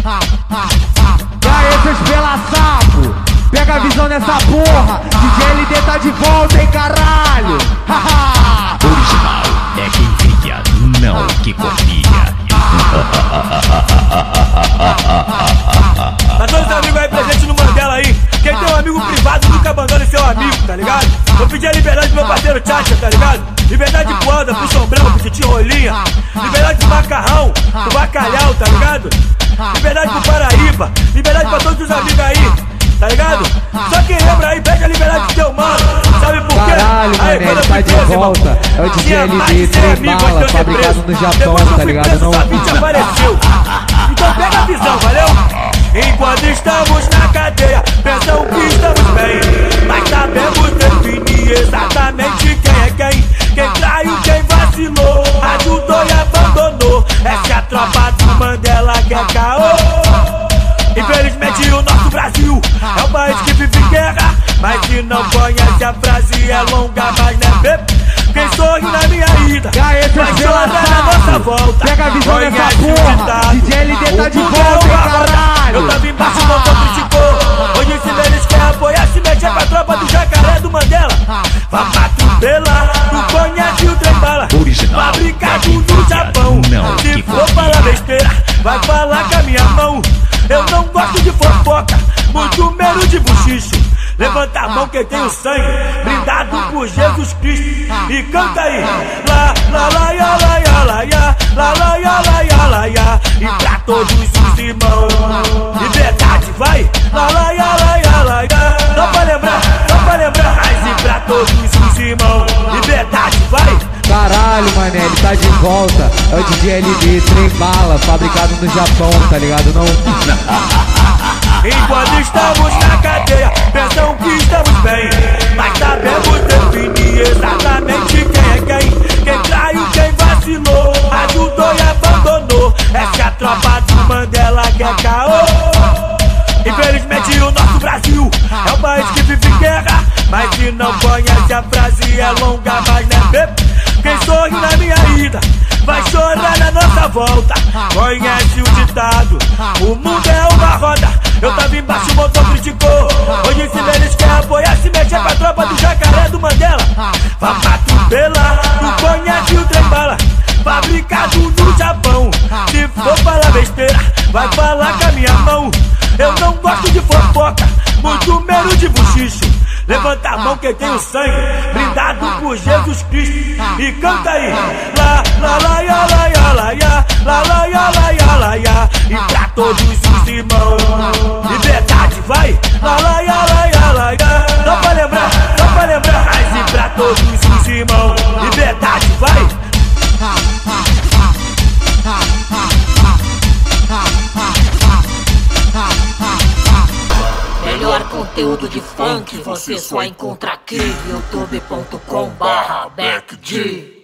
E aí, seus pela sapo, pega a visão nessa porra. DJ LD tá de volta, hein, caralho. Original é quem cria, não que copia. Pra todos os amigos aí presentes no Mandela aí, quem tem um amigo privado nunca abandone seu amigo, tá ligado? Vou pedir a liberdade do meu parceiro Tchatcha, tá ligado? Liberdade pro Anda, pro Sombrão, pro Titi Rolinha. Liberdade pro Macarrão, pro Bacalhau, tá ligado? Liberdade pro Paraíba, liberdade pra todos os amigos aí, tá ligado? Só quem lembra aí, pede a liberdade do teu mano. Sabe por quê? Caralho, aí, mané, tá de volta. É o DJ LD, trem bala, fabricado no Japão, tá ligado? Não apareceu. Então pega a visão, valeu? Enquanto estamos na cadeia, pensam que estamos bem, mas sabemos definir exatamente quem é quem. Quem traiu, quem vacilou, ajudou e abandonou. Essa é a tropa do Mandela que é caô. Infelizmente o nosso Brasil é um país que vive em guerra, mas se não conhece a frase é longa, mas não é bebê. Quem sorri na minha ida vai chorar na nossa volta. Pega a visão dessa porra, DJ LD tá de volta, hein, caralho. Eu tava embaixo, não criticou. Hoje se eles querem apoiar, se mexer com a tropa do Jacaré do Mandela. Vamos atropelar, tu conhece o trem bala. Fabricado no Japão. Se for falar besteira, vai falar com a minha mão. Eu não gosto de fofoca, muito menos de buchicho. Levanta a mão quem tem o sangue brindado por Jesus Cristo e canta aí. Lá, lá, lá, ya, lá, ya, lá, ya, lá, lá, ya, lá, ya, lá, ya. E pra todos os irmãos, liberdade vai. Lá, lá, ya, lá, ya, lá, ya. Só pra lembrar, mas e pra todos os irmãos, liberdade vai. Caralho, mané, ele tá de volta. É o DJ LD, trem bala, fabricado no Japão, tá ligado? Não. Enquanto estamos na cadeia, pensam que estamos bem, mas sabemos definir exatamente quem é quem. Quem traiu, quem vacilou, ajudou e abandonou. Essa é a tropa do Mandela que é caô. Infelizmente o nosso Brasil é um país que vive em guerra, mas se não conhece a frase é longa, mas não é bebê. Quem sorri na minha ida vai chorar na nossa volta. Conhece o ditado, o mundo é uma roda. Eu tava embaixo, o motor criticou. Hoje se eles querem apoiar, se mexer com a tropa do Jacaré do Mandela. Vamos atropelar, tu conhece o trem bala. Fabricado no Japão. Se for falar besteira, vai falar com a minha mão. Eu não gosto de fofoca, muito menos de buchicho. Levanta a mão quem tem o sangue brindado por Jesus Cristo e canta aí. Lá, lá, lá, ya, lá, ya, lá, ya, lá, lá, ya, lá, ya, lá, ya. E pra todos os irmãos, liberdade vai. Lá, lá, ya, lá, ya, lá, ya. Só pra lembrar, mas e pra todos os irmãos, liberdade vai. Melhor conteúdo de funk você só encontra aqui. youtube.com/BecD